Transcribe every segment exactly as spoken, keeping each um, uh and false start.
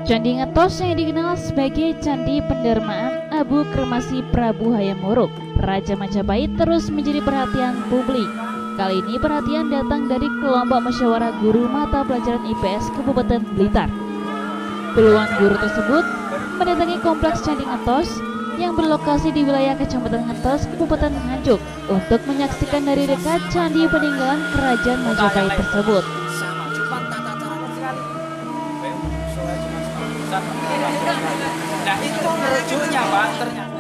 Candi Ngetos yang dikenal sebagai Candi Pendermaan Abu Kremasi Prabu Hayam Wuruk, Raja Majapahit, terus menjadi perhatian publik. Kali ini perhatian datang dari kelompok musyawarah guru mata pelajaran I P S Kabupaten Blitar. Puluhan guru tersebut mendatangi kompleks Candi Ngetos yang berlokasi di wilayah Kecamatan Ngetos, Kabupaten Nganjuk, untuk menyaksikan dari dekat candi peninggalan Kerajaan Majapahit tersebut. Nah itu merujuknya Pak, ternyata.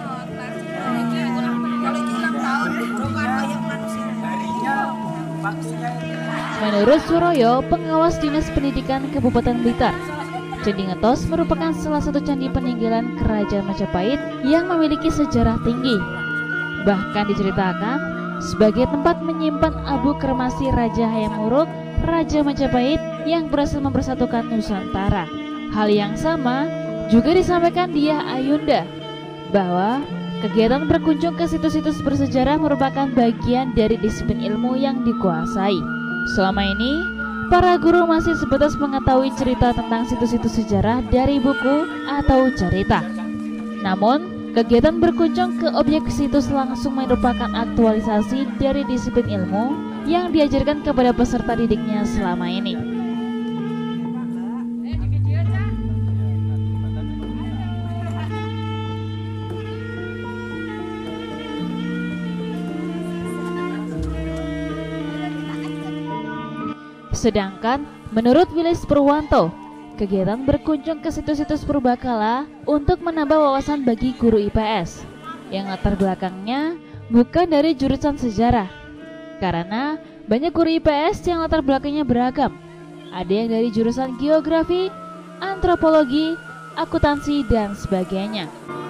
Menurut Suroyo, pengawas Dinas Pendidikan Kabupaten Blitar, Candi Ngetos merupakan salah satu candi peninggalan Kerajaan Majapahit yang memiliki sejarah tinggi. Bahkan diceritakan sebagai tempat menyimpan abu kremasi Raja Hayam Wuruk, Raja Majapahit yang berhasil mempersatukan Nusantara. Hal yang sama juga disampaikan Diah Ayunda, bahwa kegiatan berkunjung ke situs-situs bersejarah merupakan bagian dari disiplin ilmu yang dikuasai. Selama ini, para guru masih sebatas mengetahui cerita tentang situs-situs sejarah dari buku atau cerita. Namun, kegiatan berkunjung ke objek situs langsung merupakan aktualisasi dari disiplin ilmu yang diajarkan kepada peserta didiknya selama ini. Sedangkan menurut Wilis Purwanto, kegiatan berkunjung ke situs-situs purbakala untuk menambah wawasan bagi guru I P S yang latar belakangnya bukan dari jurusan sejarah. Karena banyak guru I P S yang latar belakangnya beragam. Ada yang dari jurusan geografi, antropologi, akuntansi, dan sebagainya.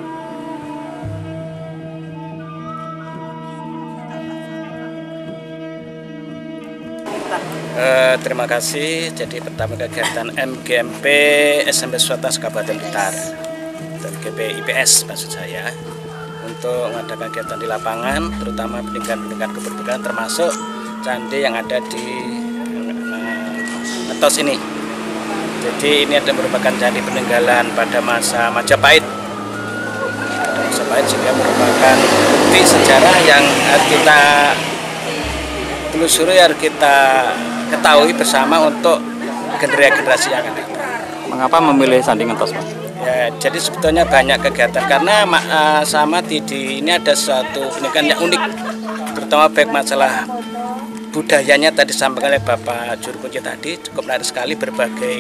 Uh, terima kasih. Jadi pertama kegiatan M G M P S M P Swasta Kabupaten Blitar dan G P I P S maksud saya untuk mengadakan kegiatan di lapangan, terutama pendidikan-pendidikan kependidikan termasuk candi yang ada di Ngetos ini. Jadi ini ada merupakan candi peninggalan pada masa Majapahit. Pada Majapahit juga merupakan bukti sejarah yang harus kita telusuri, harus kita ketahui bersama untuk generasi-generasi yang akan datang. Mengapa memilih Candi Ngetos, Pak? Ya, jadi sebetulnya banyak kegiatan karena uh, sama di, di ini ada suatu pendidikan yang unik, terutama baik masalah budayanya tadi disampaikan oleh Bapak Juru Kunci tadi, cukup menarik sekali berbagai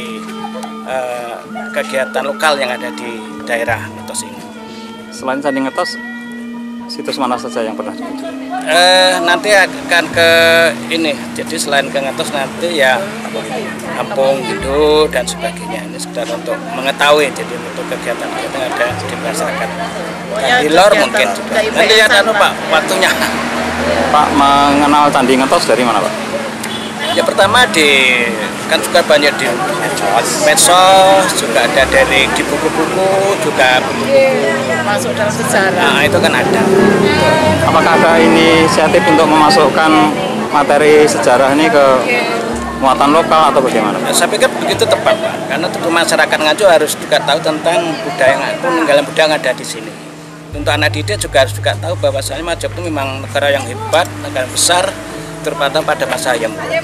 uh, kegiatan lokal yang ada di daerah Ngetos ini. Selain Candi Ngetos, situs mana saja yang pernah dikunjungi? Eh, nanti akan ke ini, jadi selain ke Ngetos nanti ya Kampung Hindu dan sebagainya. Ini sekedar untuk mengetahui, jadi untuk kegiatan-kegiatan yang ada di masyarakat. Dan di luar mungkin juga. Nanti ya anu Pak, waktunya. Pak mengenal Candi Ngetos dari mana, Pak? Ya pertama di kan juga banyak di medsos, medsos juga ada dari di buku-buku juga buku-buku masuk dalam sejarah. Nah, itu kan ada. Apakah ada inisiatif untuk memasukkan materi sejarah ini ke muatan lokal atau bagaimana? Ya, saya pikir begitu tepat Pak, karena tentu masyarakat Nganjuk harus juga tahu tentang budaya peninggalan budaya yang ada di sini. Untuk anak didik juga harus juga tahu bahwasanya Majapahit itu memang negara yang hebat, negara besar, terutama pada masa Hayam Wuruk.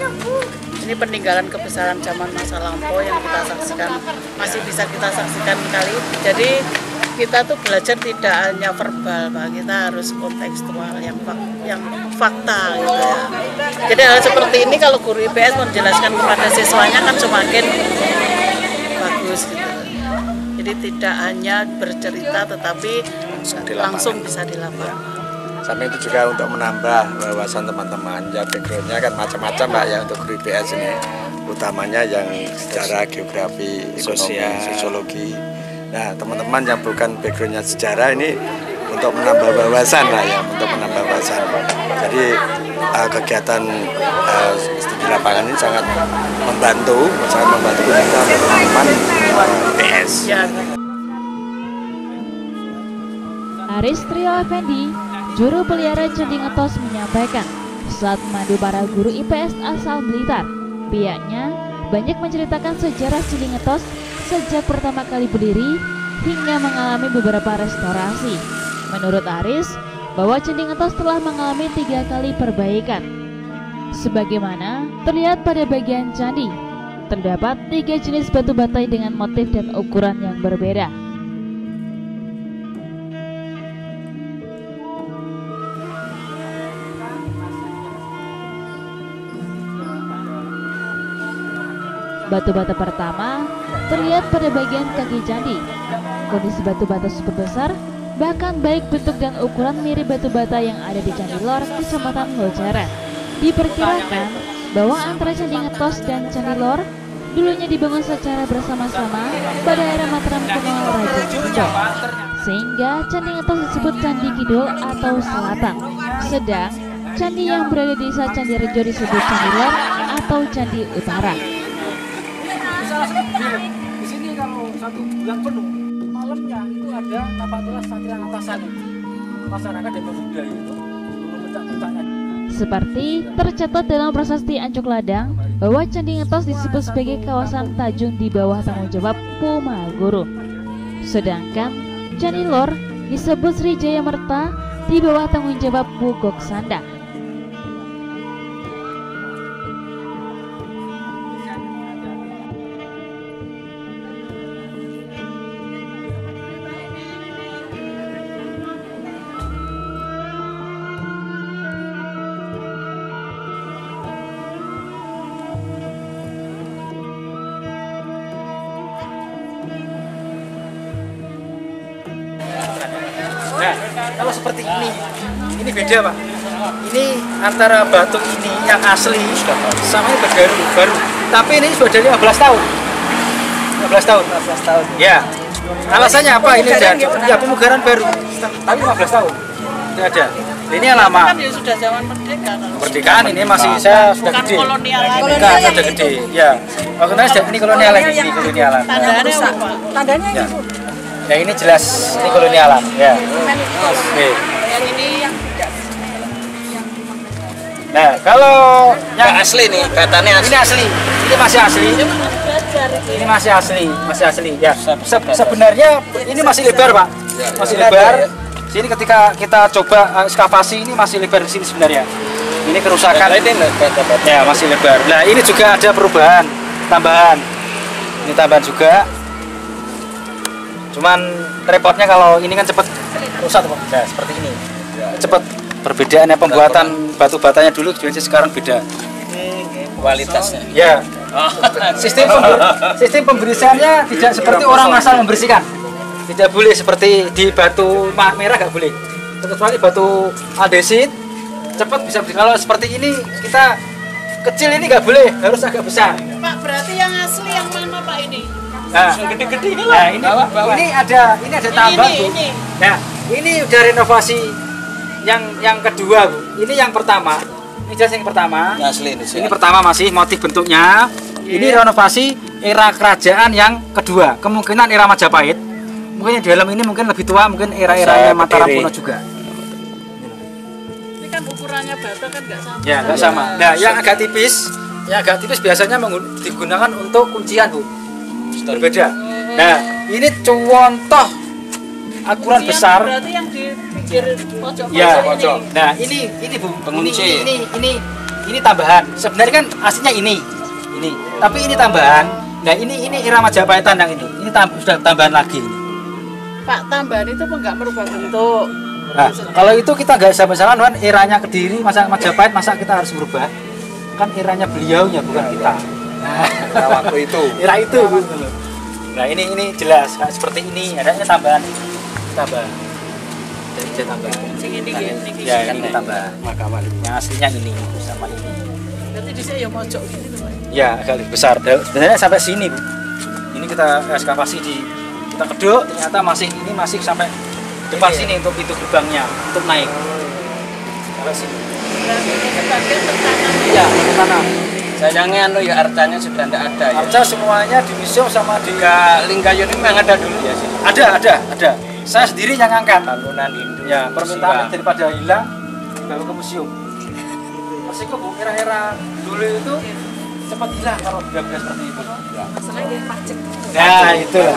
Ini peninggalan kebesaran zaman masa lampau yang kita saksikan, masih bisa kita saksikan kali. Jadi kita tuh belajar tidak hanya verbal, Pak. Kita harus kontekstual yang yang fakta gitu ya. Jadi hal seperti ini kalau guru I P S menjelaskan kepada siswanya kan semakin bagus gitu. Jadi tidak hanya bercerita tetapi bisa langsung bisa di lapangan. Sampai itu juga untuk menambah wawasan teman-teman. Ya backgroundnya kan macam-macam Pak ya untuk guru I P S ini. Utamanya yang sejarah, geografi, ekonomi, sosiologi. Nah teman-teman yang bukan backgroundnya sejarah ini untuk menambah wawasan lah ya, untuk menambah wawasan. Jadi uh, kegiatan uh, studi lapangan ini sangat membantu, sangat membantu kita teman-teman I P S. Aris Trio Effendi, Juru Pelihara Candi Ngetos, menyampaikan saat memandu para guru I P S asal Blitar, pihaknya banyak menceritakan sejarah Candi Ngetos sejak pertama kali berdiri hingga mengalami beberapa restorasi. Menurut Aris, bahwa Candi Ngetos telah mengalami tiga kali perbaikan. Sebagaimana terlihat pada bagian candi, terdapat tiga jenis batu batai dengan motif dan ukuran yang berbeda. Batu bata pertama terlihat pada bagian kaki candi. Kondisi batu bata super besar, bahkan baik bentuk dan ukuran mirip batu bata yang ada di Candi Lor, Kecamatan Loceret. Diperkirakan bahwa antara Candi Ngetos dan Candi Lor dulunya dibangun secara bersama-sama pada era Mataram kuno Raja Sunda, sehingga Candi Ngetos disebut Candi Kidul atau Selatan, sedang candi yang berada di desa Candi Rejo disebut Candi Lor atau Candi Utara. Di sini kalau satu bulan penuh, malamnya itu ada tapak tulas satria atasan masyarakat dan pemuda itu mencak-mencaknya. Seperti tercatat dalam prasasti Ancuk Ladang bahwa Candi Ngetos disebut sebagai kawasan Tajung di bawah tanggung jawab Pumaguru. Sedangkan Candi Lor disebut Sri Jaya Merta di bawah tanggung jawab Bugok Sanda. Nah, kalau seperti ini, ini beda Pak. Ini antara batu ini yang asli sama ini baru, baru. Tapi ini sudah lima belas tahun. lima belas tahun. lima belas tahun. Ya. Alasannya apa? Ini dan ya pemugaran baru. Tapi lima belas tahun. Tidak ada. Ini yang lama. Kan ya sudah zaman merdeka. Kemerdekaan ini masih saya sudah Bukan gede. kolonial lagi. Bukan, sudah gede. Ya. Waktu itu ini kolonial lagi, ini kolonialan. Tandanya apa? Tandanya Ya. itu. Ya ini jelas ini kolonialan. Ya. Oke. Yang ini yang Nah, kalau yang Yang asli nih, katanya asli. ini asli, ini masih asli, belajar itu. ini masih asli, masih asli. Ya, Se- sebenarnya ini masih lebar Pak, masih lebar. Sini ketika kita coba uh, ekskavasi ini masih lebar di sini sebenarnya. Ini kerusakan. Ini Ya masih lebar. Nah ini juga ada perubahan, tambahan. Ini tambahan juga. Cuman repotnya kalau ini kan cepat rusak Pak. Nah, seperti ini. Cepat. Perbedaannya pembuatan batu batanya dulu jadi sekarang beda. kualitasnya. Ya. Sistem pember- sistem pembersihannya tidak seperti orang asal membersihkan. Tidak boleh seperti di batu ma- merah nggak boleh. Kecuali batu andesit cepat bisa bersih. Kalau seperti ini kita kecil ini nggak boleh, harus agak besar. Pak, berarti yang asli yang mana Pak ini? Nah, Gede-gede ini nah ini ini ada ini ada tambah ini, Bu. ini. Nah, ini udah renovasi yang yang kedua Bu. Ini yang pertama. Ini jelas yang pertama. Ini asli ini. Ini pertama masih motif bentuknya. Ini renovasi era kerajaan yang kedua. Kemungkinan era Majapahit. Mungkin yang di dalam ini mungkin lebih tua, mungkin era-eranya Saya Mataram berdiri. kuno juga. Ini kan ukurannya bata kan nggak sama. Ya, nggak sama. Nah, yang agak tipis, yang agak tipis biasanya menggun- digunakan untuk kuncian, Bu. Berbeda. Nah, ini contoh akuran Kuncian besar. Berarti yang di pinggir pojok Ya, pojok ini. nah ini ini Bu, Pengunci. Ini, ini ini ini tambahan. Sebenarnya kan aslinya ini. Ini. Tapi ini tambahan. Nah, ini ini era Majapahitan yang ini. Ini tam- sudah tambahan lagi ini. Pak, tambahan itu enggak merubah bentuk. Nah, kalau itu kita nggak bisa misalkan kan eranya Kediri, masa Majapahit, masa kita harus berubah? Kan eranya beliaunya bukan kita. Nah, waktu itu. Era itu gitu loh. Nah, ini ini jelas kayak seperti ini, adanya tambahan. Tambahan. Jadi saya tambahan. Sing ini gini, gini. Ya, ini tambahan. Makaman. Yang aslinya ini sama ini. Berarti di sini ya pojok gini tuh Pak. Ya, agak lebih besar. Dan sebenarnya sampai sini, Bu. Ini kita ekskavasi di kita kedok, ternyata masih ini masih sampai depan sini untuk pintu gerbangnya untuk naik. Sampai sini. Berarti ini sebagai tekanan. Iya, tanam. Sayangnya anu ya artanya sudah tidak ada ya. Arca semuanya di museum sama di Jika Lingkayun ini memang ada dulu ya sih. ada, ada, ada. Saya sendiri yang ngangkat. Bangunan Hindu. Ya, permintaan daripada hilang dibawa ke museum. Persiko Bu, era-era dulu itu cepat hilang kalau beras seperti itu. Masalahnya macet. Nah, itulah.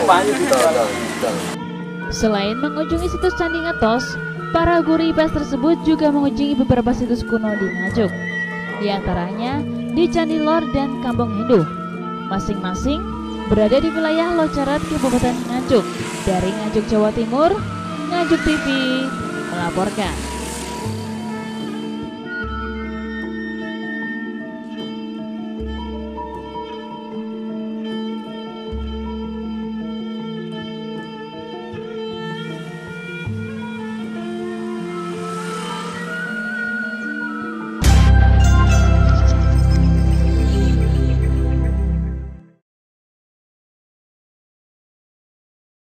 Selain mengunjungi situs Candi Ngetos, para guru I P S tersebut juga mengunjungi beberapa situs kuno di Nganjuk, di antaranya di Candi Lor dan Kampung Hindu, masing-masing berada di wilayah Locarat, Kabupaten Nganjuk. Dari Nganjuk, Jawa Timur, Nganjuk T V melaporkan.